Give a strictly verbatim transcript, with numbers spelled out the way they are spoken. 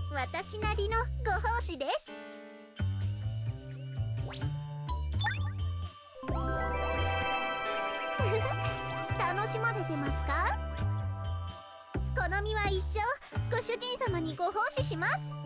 私なりのご奉仕です。楽しまれてますか？好みは一生ご主人様にご奉仕します。